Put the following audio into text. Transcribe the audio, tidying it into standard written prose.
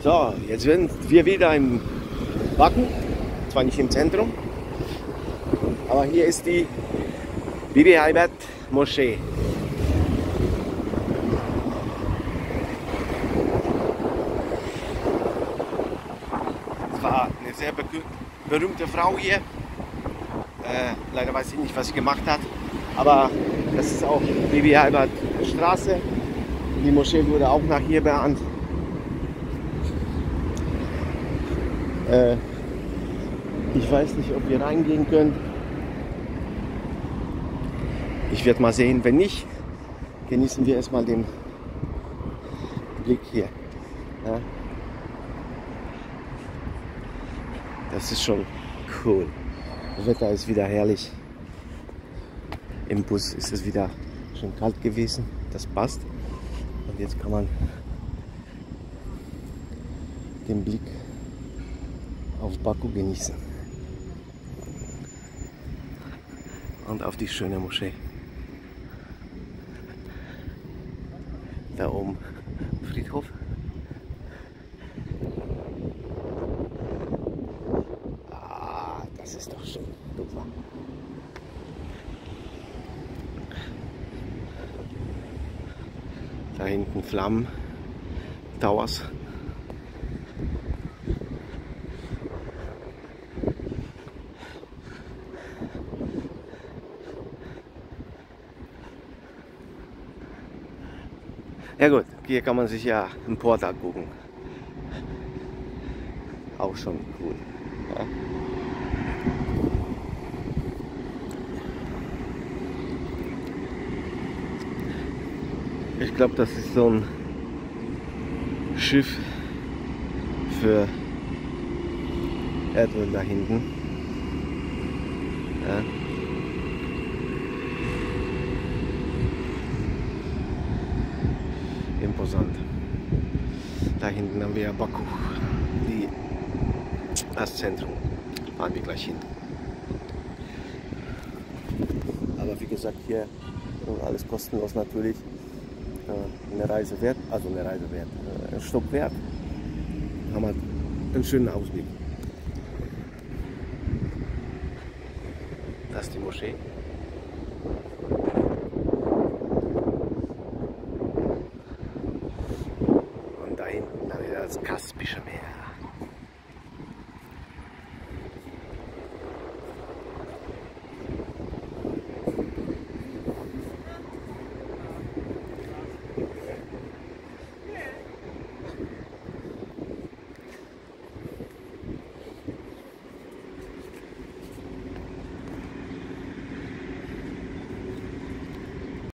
So, jetzt sind wir wieder im Baku, zwar nicht im Zentrum, aber hier ist die Bibi Heibat Moschee. Es war eine sehr berühmte Frau hier. Leider weiß ich nicht, was sie gemacht hat, aber das ist auch Bibi Heibat Straße. Die Moschee wurde auch nach ihr benannt. Ich weiß nicht, ob wir reingehen können. Ich werde mal sehen. Wenn nicht, genießen wir erstmal den Blick hier. Ja. Das ist schon cool. Das Wetter ist wieder herrlich. Im Bus ist es wieder schon kalt gewesen. Das passt. Und jetzt kann man den Blick auf Baku genießen. Und auf die schöne Moschee. Da oben Friedhof. Ah, das ist doch schön. Super. Da hinten Flammen, Towers. Ja gut, hier kann man sich ja einen Port angucken. Auch schon cool. Ja. Ich glaube, das ist so ein Schiff für Erdöl da hinten. Ja. Imposant. Da hinten haben wir ja Baku, das Zentrum. Fahren wir gleich hin. Aber wie gesagt, hier alles kostenlos natürlich. Eine Reise wert, ein Stock wert. Haben wir einen schönen Ausblick. Das ist die Moschee. Und da hinten haben wir das Kaspische Meer.